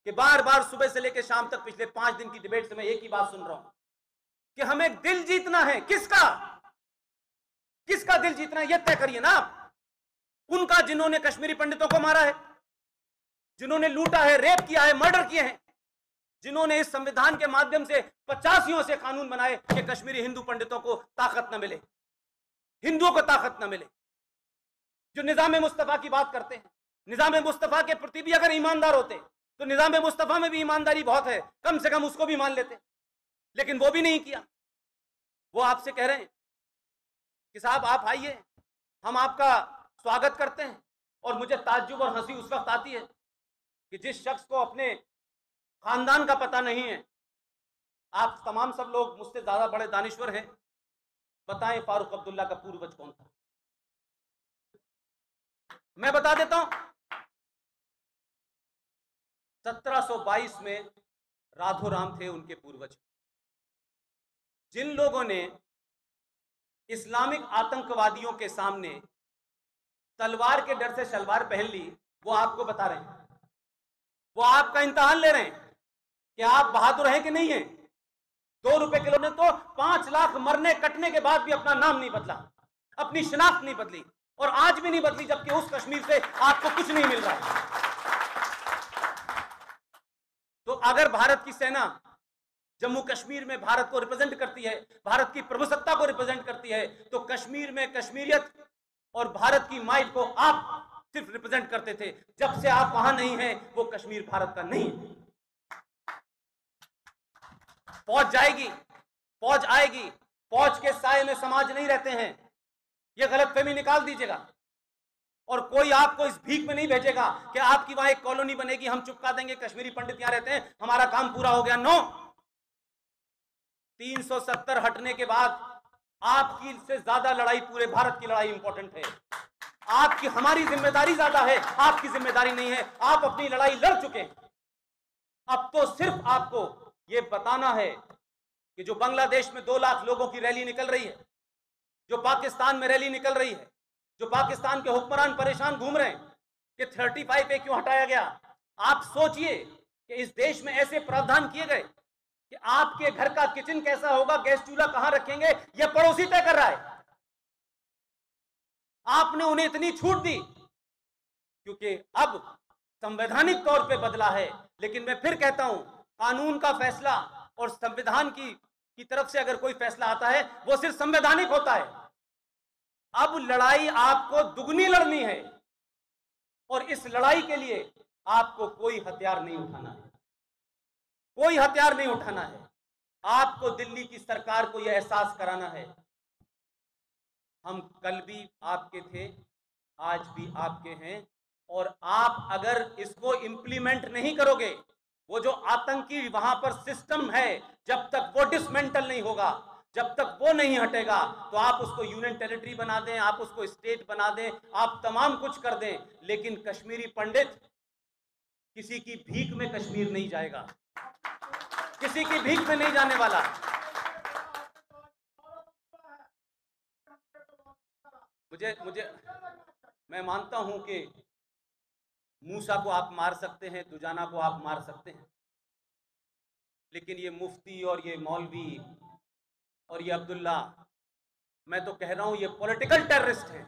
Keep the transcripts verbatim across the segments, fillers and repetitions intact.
कि बार बार सुबह से लेकर शाम तक पिछले पांच दिन की डिबेट से मैं एक ही बात सुन रहा हूं कि हमें दिल जीतना है। किसका किसका दिल जीतना है, यह तय करिए ना आप। उनका जिन्होंने कश्मीरी पंडितों को मारा है, जिन्होंने लूटा है, रेप किया है, मर्डर किए हैं, जिन्होंने इस संविधान के माध्यम से पचासियों से कानून बनाए कि कश्मीरी हिंदू पंडितों को ताकत न मिले, हिंदुओं को ताकत न मिले, जो निजाम मुस्तफा की बात करते हैं। निजाम मुस्तफा के प्रति भी अगर ईमानदार होते तो निजाम मुस्तफा में भी ईमानदारी बहुत है, कम से कम उसको भी मान लेते, लेकिन वो भी नहीं किया। वो आपसे कह रहे हैं कि साहब आप आइए, हम आपका स्वागत करते हैं। और मुझे ताज्जुब और हंसी उस वक्त आती है कि जिस शख्स को अपने खानदान का पता नहीं है, आप तमाम सब लोग मुझसे ज्यादा बड़े दानिश्वर हैं, बताएं फारूक अब्दुल्ला का पूर्वज कौन था? मैं बता देता हूं, सत्रह सौ बाईस में राधोराम थे उनके पूर्वज। जिन लोगों ने इस्लामिक आतंकवादियों के सामने तलवार के डर से शलवार पहन ली, वो आपको बता रहे हैं, वो आपका इम्तिहान ले रहे हैं कि आप बहादुर हैं कि नहीं हैं। दो रुपए किलो ने तो पांच लाख मरने कटने के बाद भी अपना नाम नहीं बदला, अपनी शिनाख्त नहीं बदली, और आज भी नहीं बदली, जबकि उस कश्मीर से आपको कुछ नहीं मिल रहा है। तो अगर भारत की सेना जम्मू कश्मीर में भारत को रिप्रेजेंट करती है, भारत की प्रभुसत्ता को रिप्रेजेंट करती है, तो कश्मीर में कश्मीरियत और भारत की माइट को आप सिर्फ रिप्रेजेंट करते थे। जब से आप वहां नहीं हैं, वो कश्मीर भारत का नहीं है। फौज जाएगी, फौज आएगी, फौज के साए में समाज नहीं रहते हैं, ये गलतफहमी निकाल दीजिएगा। और कोई आपको इस भीख में नहीं भेजेगा कि आपकी वहां एक कॉलोनी बनेगी, हम चुपका देंगे, कश्मीरी पंडित यहां रहते हैं, हमारा काम पूरा हो गया। नो, तीन सौ सत्तर हटने के बाद आपकी से ज्यादा लड़ाई पूरे भारत की लड़ाई इंपॉर्टेंट है। आपकी हमारी जिम्मेदारी ज्यादा है, आपकी जिम्मेदारी नहीं है। आप अपनी लड़ाई लड़ चुके हैं, अब तो सिर्फ आपको यह बताना है कि जो बांग्लादेश में दो लाख लोगों की रैली निकल रही है, जो पाकिस्तान में रैली निकल रही है, जो पाकिस्तान के हुक्मरान परेशान घूम रहे हैं कि पैंतीस पे क्यों हटाया गया। आप सोचिए कि इस देश में ऐसे प्रावधान किए गए कि आपके घर का किचन कैसा होगा, गैस चूल्हा कहां रखेंगे, यह पड़ोसी तय कर रहा है। आपने उन्हें इतनी छूट दी क्योंकि अब संवैधानिक तौर पे बदला है। लेकिन मैं फिर कहता हूं, कानून का फैसला और संविधान की की तरफ से अगर कोई फैसला आता है, वो सिर्फ संवैधानिक होता है। अब लड़ाई आपको दुगनी लड़नी है, और इस लड़ाई के लिए आपको कोई हथियार नहीं उठाना है, कोई हथियार नहीं उठाना है। आपको दिल्ली की सरकार को यह एहसास कराना है, हम कल भी आपके थे, आज भी आपके हैं, और आप अगर इसको इंप्लीमेंट नहीं करोगे, वो जो आतंकी वहां पर सिस्टम है, जब तक वो डिसमेंटल नहीं होगा, जब तक वो नहीं हटेगा, तो आप उसको यूनियन टेरिटरी बना दें, आप उसको स्टेट बना दें, आप तमाम कुछ कर दें, लेकिन कश्मीरी पंडित किसी की भीख में कश्मीर नहीं जाएगा, किसी की भीख में नहीं जाने वाला। मुझे मुझे मैं मानता हूं कि मूसा को आप मार सकते हैं, दुजाना को आप मार सकते हैं, लेकिन ये मुफ्ती और ये मौलवी और ये अब्दुल्ला, मैं तो कह रहा हूं ये पॉलिटिकल टेररिस्ट हैं।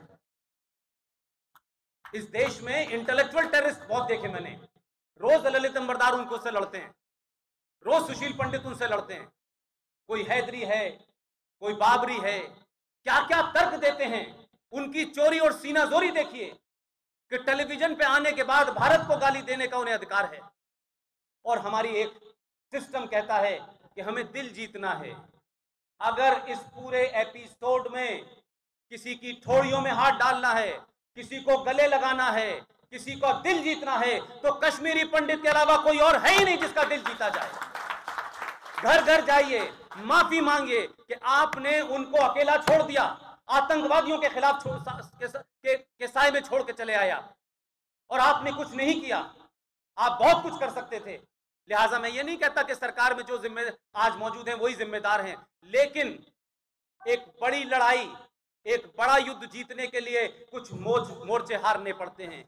इस देश में इंटेलेक्चुअल टेररिस्ट बहुत देखे मैंने, रोज ललित अंबरदार उनको से लड़ते हैं, रोज सुशील पंडित उनसे लड़ते हैं, कोई हैदरी है, कोई बाबरी है, क्या क्या तर्क देते हैं। उनकी चोरी और सीनाजोरी देखिए कि टेलीविजन पे आने के बाद भारत को गाली देने का उन्हें अधिकार है, और हमारी एक सिस्टम कहता है कि हमें दिल जीतना है। अगर इस पूरे एपिसोड में किसी की ठोड़ियों में हाथ डालना है, किसी को गले लगाना है, किसी को दिल जीतना है, तो कश्मीरी पंडित के अलावा कोई और है ही नहीं जिसका दिल जीता जाए। घर घर जाइए, माफी मांगिए कि आपने उनको अकेला छोड़ दिया, आतंकवादियों के खिलाफ छोड़, के, के, के साए में छोड़ के चले आया, और आपने कुछ नहीं किया। आप बहुत कुछ कर सकते थे। लिहाजा मैं ये नहीं कहता कि सरकार में जो जिम्मे आज मौजूद हैं वही जिम्मेदार हैं, लेकिन एक बड़ी लड़ाई, एक बड़ा युद्ध जीतने के लिए कुछ मोर्च मोर्चे हारने पड़ते हैं।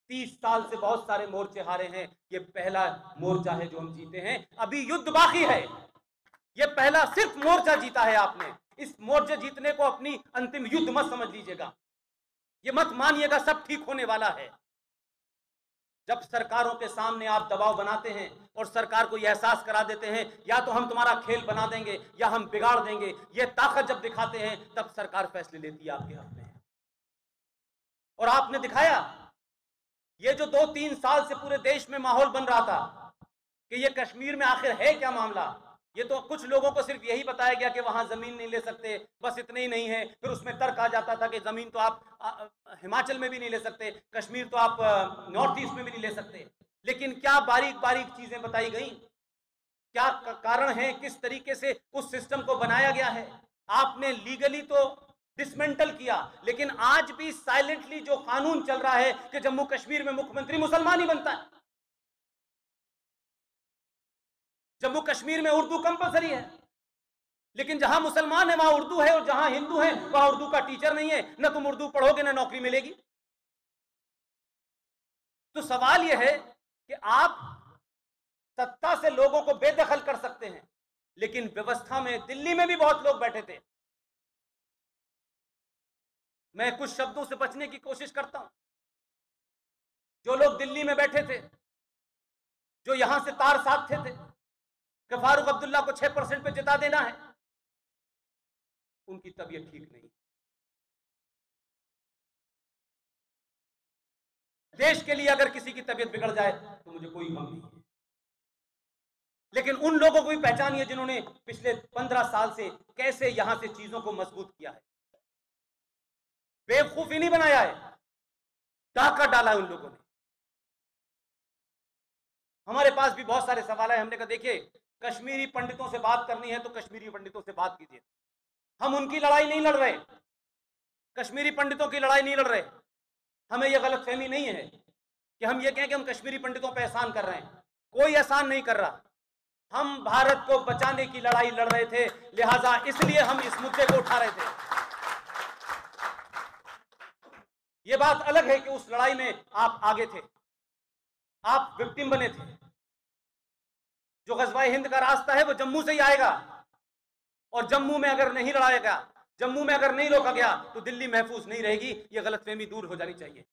तीस साल से बहुत सारे मोर्चे हारे हैं, ये पहला मोर्चा है जो हम जीते हैं। अभी युद्ध बाकी है, ये पहला सिर्फ मोर्चा जीता है आपने। इस मोर्चे जीतने को अपनी अंतिम युद्ध मत समझ लीजिएगा, ये मत मानिएगा सब ठीक होने वाला है। जब सरकारों के सामने आप दबाव बनाते हैं और सरकार को यह एहसास करा देते हैं या तो हम तुम्हारा खेल बना देंगे या हम बिगाड़ देंगे, यह ताकत जब दिखाते हैं तब सरकार फैसले लेती है आपके हक में। और आपने दिखाया, ये जो दो तीन साल से पूरे देश में माहौल बन रहा था कि ये कश्मीर में आखिर है क्या मामला, ये तो कुछ लोगों को सिर्फ यही बताया गया कि वहां जमीन नहीं ले सकते, बस इतने ही नहीं है। फिर उसमें तर्क आ जाता था कि जमीन तो आप आ, हिमाचल में भी नहीं ले सकते, कश्मीर तो आप नॉर्थ ईस्ट में भी नहीं ले सकते। लेकिन क्या बारीक बारीक चीजें बताई गई, क्या कारण है, किस तरीके से उस सिस्टम को बनाया गया है। आपने लीगली तो डिसमेंटल किया, लेकिन आज भी साइलेंटली जो कानून चल रहा है कि जम्मू कश्मीर में मुख्यमंत्री मुसलमान ही बनता है, जम्मू कश्मीर में उर्दू कंपलसरी है, लेकिन जहां मुसलमान है वहां उर्दू है और जहां हिंदू है वहां उर्दू का टीचर नहीं है। ना तुम उर्दू पढ़ोगे ना नौकरी मिलेगी। तो सवाल यह है कि आप सत्ता से लोगों को बेदखल कर सकते हैं, लेकिन व्यवस्था में दिल्ली में भी बहुत लोग बैठे थे। मैं कुछ शब्दों से बचने की कोशिश करता हूं। जो लोग दिल्ली में बैठे थे, जो यहां से तार साधते थे कि फारूक अब्दुल्ला को छह परसेंट पे जिता देना है, उनकी तबीयत ठीक नहीं। देश के लिए अगर किसी की तबीयत बिगड़ जाए तो मुझे कोई गम नहीं है, लेकिन उन लोगों को भी पहचानिए जिन्होंने पिछले पंद्रह साल से कैसे यहां से चीजों को मजबूत किया है। बेवकूफी नहीं बनाया है, डाका डाला है उन लोगों ने। हमारे पास भी बहुत सारे सवाल है। हमने कहा देखिए, कश्मीरी पंडितों से बात करनी है तो कश्मीरी पंडितों से बात कीजिए। हम उनकी लड़ाई नहीं लड़ रहे, कश्मीरी पंडितों की लड़ाई नहीं लड़ रहे। हमें यह गलतफहमी नहीं है कि हम ये कहें कि हम कश्मीरी पंडितों पर एहसान कर रहे हैं। कोई एहसान नहीं कर रहा। हम भारत को बचाने की लड़ाई लड़ रहे थे, लिहाजा इसलिए हम इस मुद्दे को उठा रहे थे। यह बात अलग है कि उस लड़ाई में आप आगे थे, आप विक्टिम बने थे। जो गज़वाए हिंद का रास्ता है वो जम्मू से ही आएगा, और जम्मू में अगर नहीं लड़ाया गया, जम्मू में अगर नहीं रोका गया तो दिल्ली महफूज नहीं रहेगी। यह गलतफहमी दूर हो जानी चाहिए।